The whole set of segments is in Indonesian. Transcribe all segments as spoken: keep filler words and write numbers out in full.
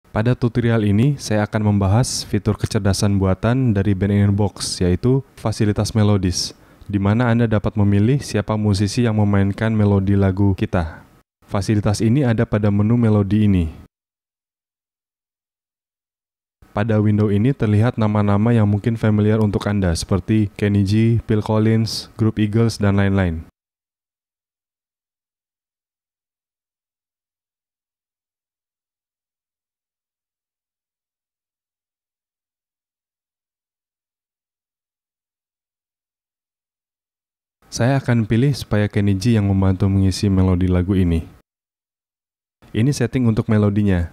Pada tutorial ini, saya akan membahas fitur kecerdasan buatan dari Band-in-a-Box, yaitu fasilitas melodis, di mana Anda dapat memilih siapa musisi yang memainkan melodi lagu kita. Fasilitas ini ada pada menu melodi ini. Pada window ini terlihat nama-nama yang mungkin familiar untuk Anda, seperti Kenny G, Phil Collins, grup Eagles, dan lain-lain. Saya akan pilih supaya Kenny G yang membantu mengisi melodi lagu ini. Ini setting untuk melodinya.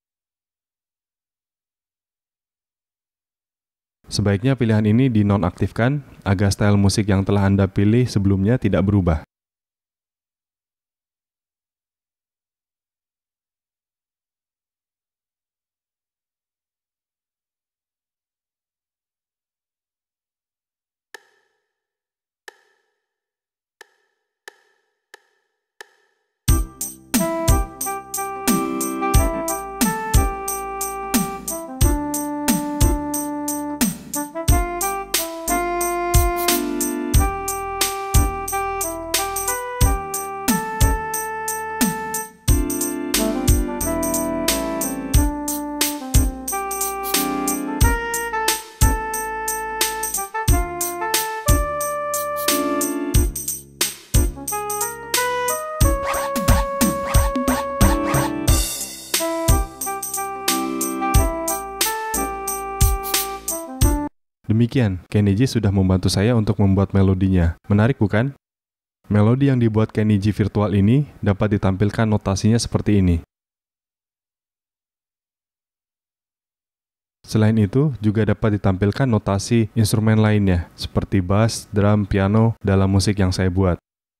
Sebaiknya pilihan ini dinonaktifkan agar style musik yang telah Anda pilih sebelumnya tidak berubah. Demikian, Kenny G sudah membantu saya untuk membuat melodinya. Menarik bukan? Melodi yang dibuat Kenny G virtual ini dapat ditampilkan notasinya seperti ini. Selain itu, juga dapat ditampilkan notasi instrumen lainnya, seperti bass, drum, piano, dalam musik yang saya buat.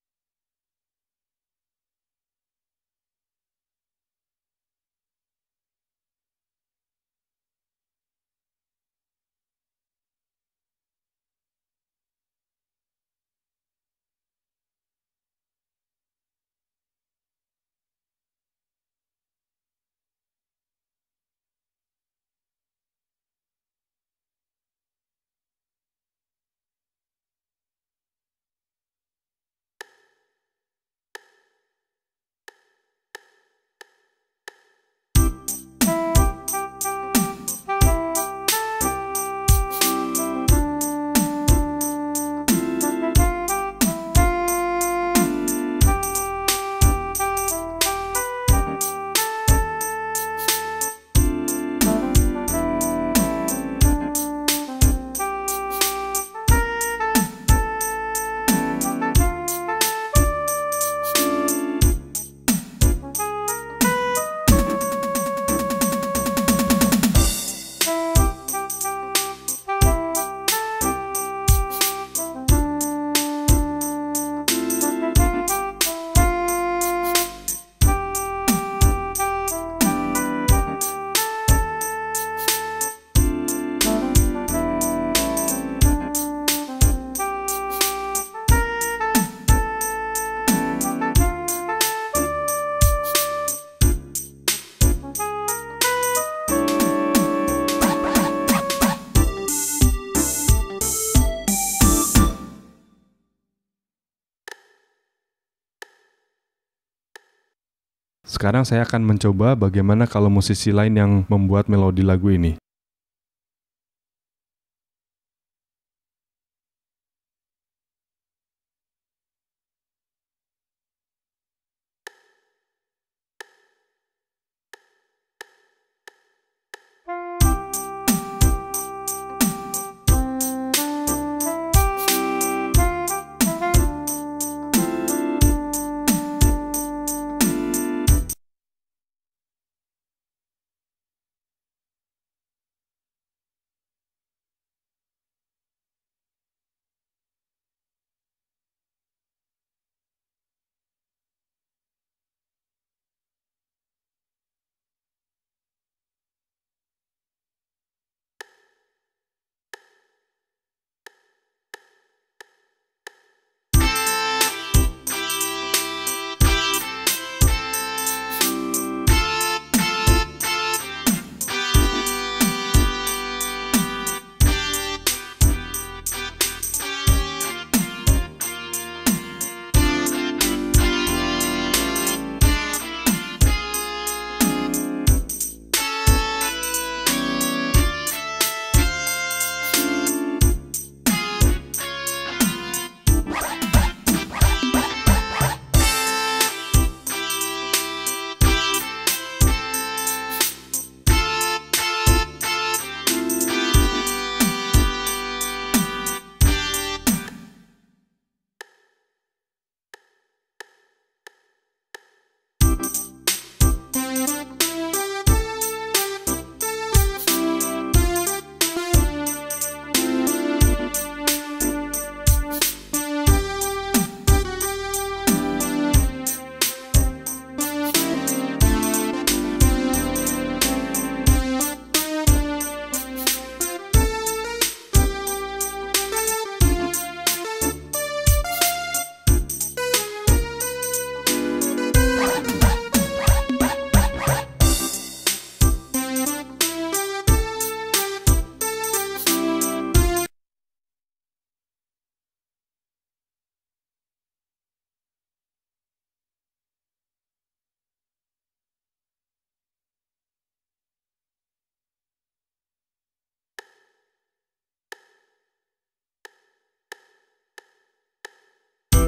Sekarang saya akan mencoba bagaimana kalau musisi lain yang membuat melodi lagu ini.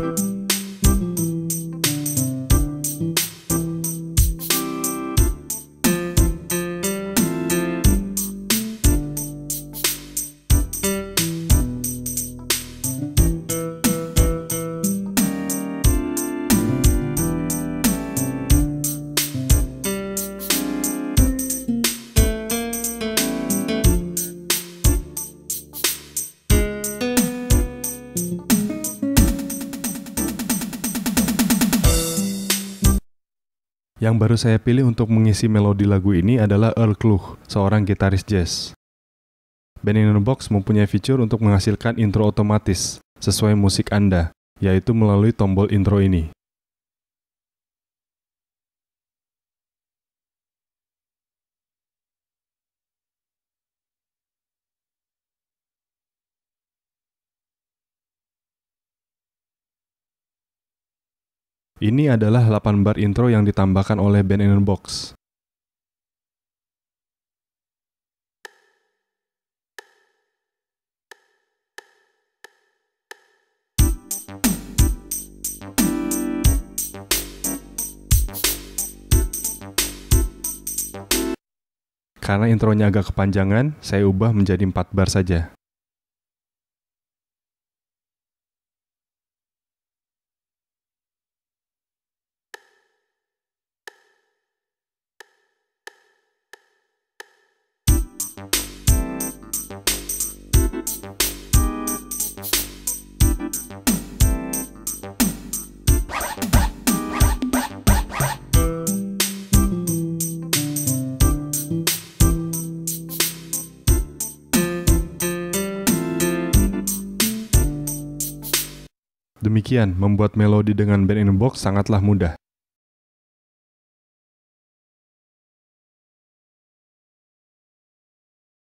Yang baru saya pilih untuk mengisi melodi lagu ini adalah Earl Klugh, seorang gitaris jazz. Band in a Box mempunyai fitur untuk menghasilkan intro otomatis sesuai musik Anda, yaitu melalui tombol intro ini. Ini adalah delapan bar intro yang ditambahkan oleh Band in a Box. Karena intronya agak kepanjangan, saya ubah menjadi empat bar saja. Demikian, membuat melodi dengan Band in a Box sangatlah mudah.